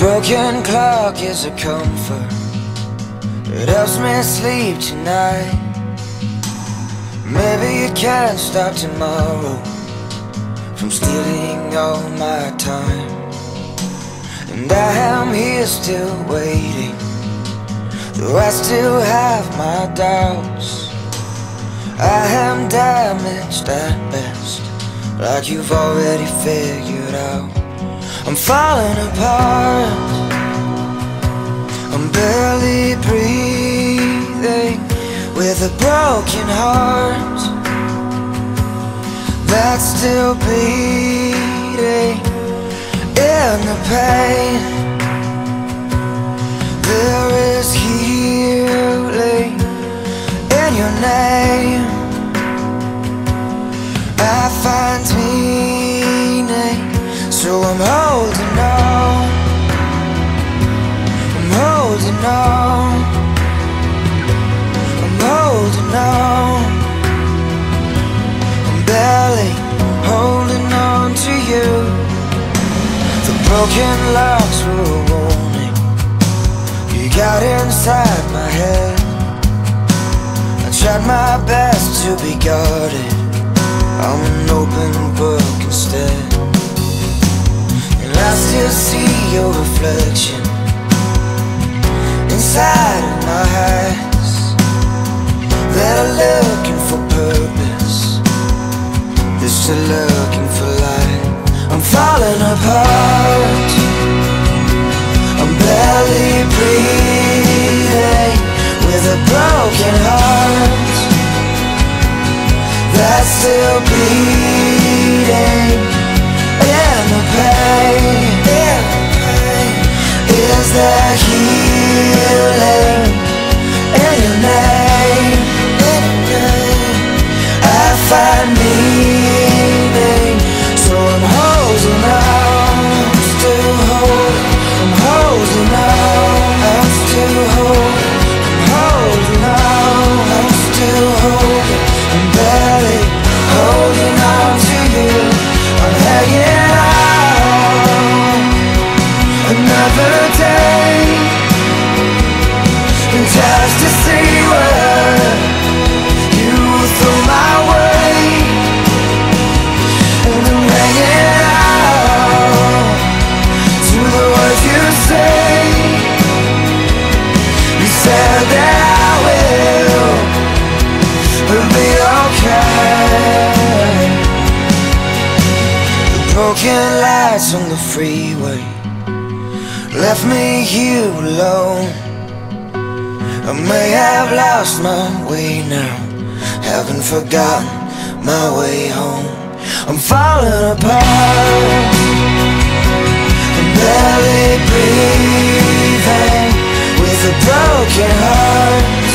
broken clock is a comfort. It helps me sleep tonight. Maybe you can't stop tomorrow from stealing all my time. And I am here still waiting, though I still have my doubts. I am damaged at best, like you've already figured out. I'm falling apart, I'm barely breathing, with a broken heart that's still bleeding. In the pain, there is healing in your name. I find meaning, so I'm holding on, I'm holding on, I'm holding on. I'm barely holding on to you. The broken locks were a warning. You got inside my head. I tried my best to be guarded. I'm an open book instead, and I still see your reflection inside of my eyes that are looking for purpose, they're still looking for light. I'm falling apart, I'm barely breathing, with a broken heart that's still bleeding. In the pain, is there healing in your name? I find meaning, so I'm holding on, I'm still holding, I'm holding on, I'm still holding, I'm holding on, I'm still holding, I'm barely holding on to you. I'm hanging on another day, and just to see what you throw my way. And I'm hanging on to the words you say. You said that I will be okay. The broken lights on the freeway left me here alone. I may have lost my way now, haven't forgotten my way home. I'm falling apart, I'm barely breathing, with a broken heart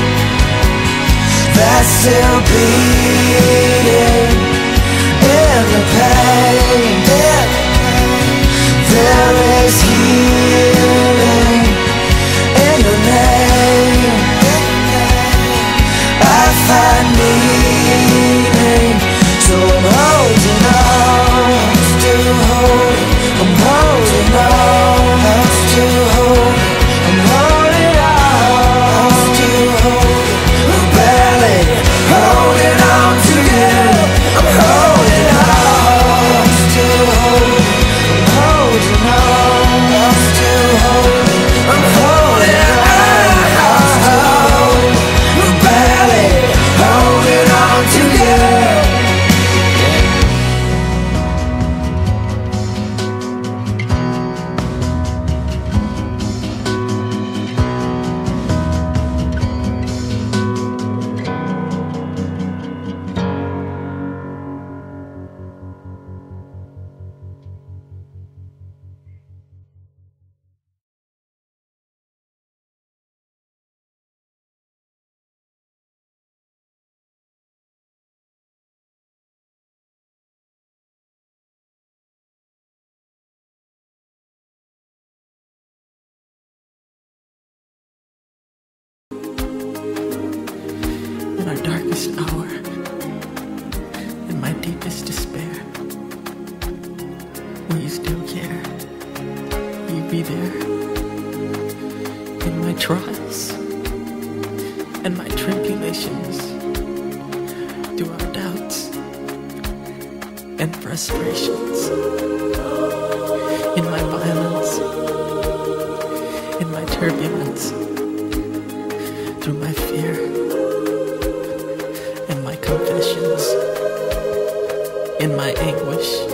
that's still bleeding. In the pain, there is healing in your name. I find meaning, so I'm holding on, I'm still holding, I'm holding on, I'm still holding, I'm holding on, I'm still holding, I'm barely holding on to you. I'm holding on, I'm still holding, I'm holding on, I'm still holding, I'm holding on, I'm still holding, I'm barely holding on to you. In our darkest hour, in my deepest despair, will you still care? Will you be there in my trials and my tribulations, through our doubts and frustrations, in my violence, in my turbulence, through my fear and my confessions, in my anguish